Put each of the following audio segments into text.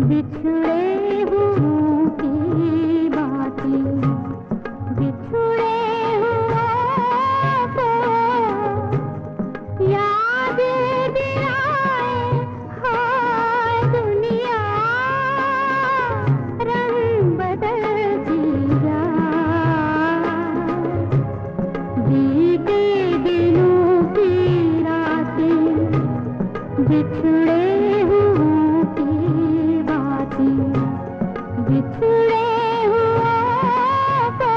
बिछड़े हुओं की बातें, बिछड़े हुओं को याद दिलाए हाय दुनिया, रंग बदलती जाए। बीते दिनों की रातें, बिछड़े हुओं की बातें, बिछड़े हुओं को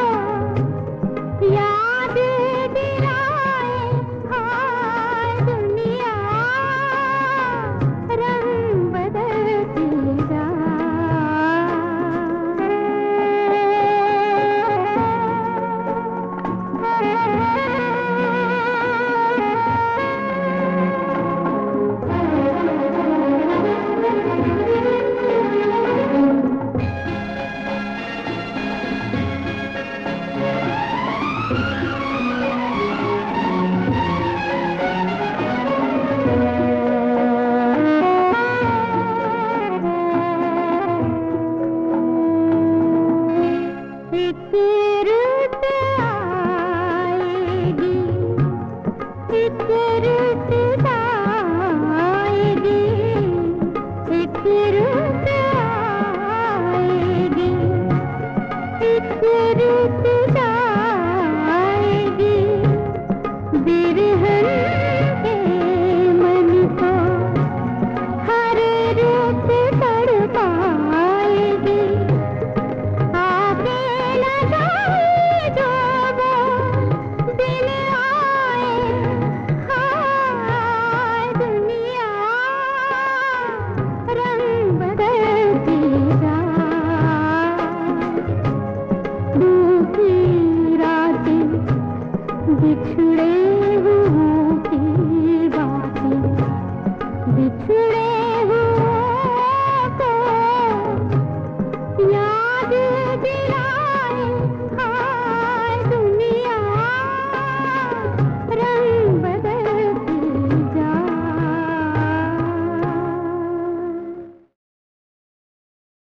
याद दिलाए हाय दुनिया, रंग बदलती एक रुत आएगी, एक रुत आएगी, एक रुत